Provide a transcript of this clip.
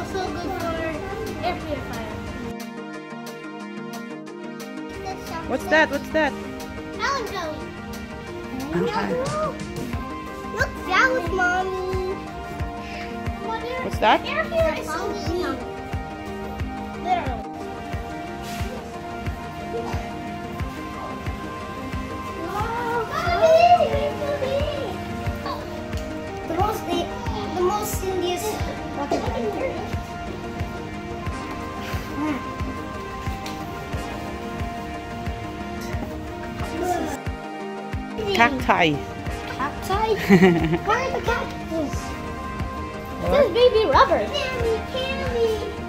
also good for air purifier. What's that? What's that? Allen jelly. Okay. Look, that was mommy. What's that? Air purifier is so clean. Literally. The most silliest bucket ever. Cacti. Cacti? Where are the cactus? This is baby rubber. Candy, candy.